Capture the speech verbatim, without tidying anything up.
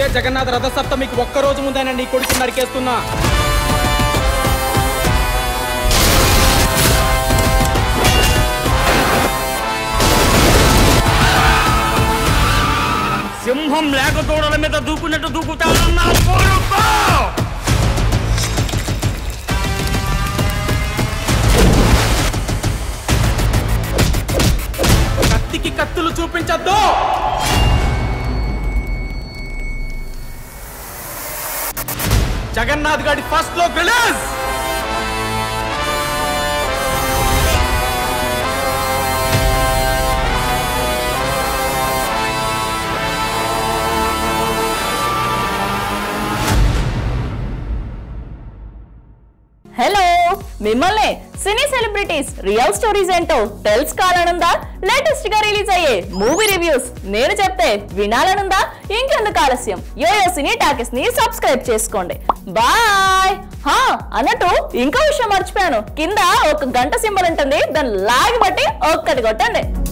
జగన్నాథ రథసప్తమికి ఒక్క రోజు ముందైనా నీ కొడుకు నరికేస్తున్నా. సింహం లేక తోడల మీద దూకున్నట్టు దూకుతానన్నా కొడుకు. కత్తికి కత్తులు చూపించద్దు. జగన్నాథ్ గాడి ఫస్ట్ లో రిలీజ్. హలో, మిమ్మల్ని సినీ సెలబ్రిటీస్ రియల్ స్టోరీస్ ఏంటో తెలుసుకోవాలనుందా? లేటెస్ట్ గా రిలీజ్ అయ్యే మూవీ రివ్యూస్ నేను చెప్తే వినాలనుందా? ఇంకెందుకు ఆలస్యం, యోయో సినీ టాకీస్ ని సబ్స్క్రైబ్ చేసుకోండి. బాయ్. హా అన్నట్టు ఇంకో విషయం మర్చిపోయాను, కింద ఒక గంట సింబల్ ఉంటుంది, దాన్ని లాగి బట్టి ఒక్కటి కొట్టండి.